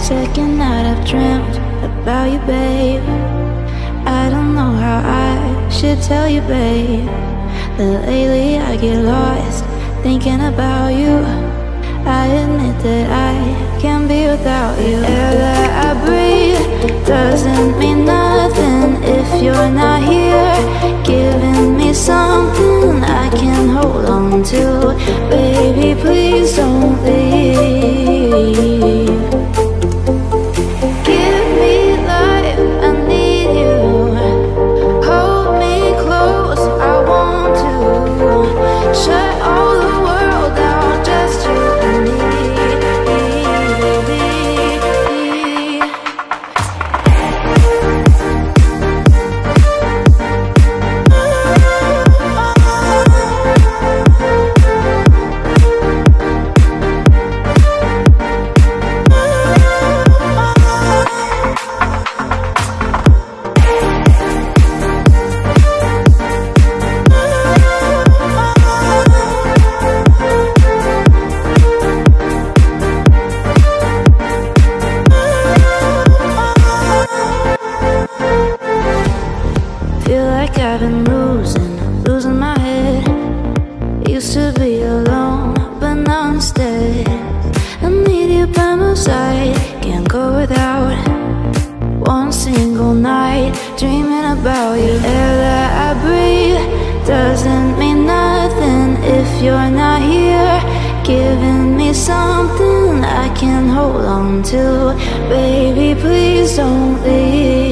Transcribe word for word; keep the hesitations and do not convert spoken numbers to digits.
Second night I've dreamt about you, babe. I don't know how I should tell you, babe, that lately I get lost thinking about you. I admit that I can't be without you. The air that I breathe doesn't mean nothing if you're not here, giving me something I can hold on to. Baby, please don't leave. Give me life, I need you. Hold me close, I want to. Shut all the world down, just you and me. I've been losing, losing my head. Used to be alone, but now instead I need you by my side. Can't go without one single night dreaming about you. The air that I breathe doesn't mean nothing if you're not here, giving me something I can hold on to. Baby, please don't leave.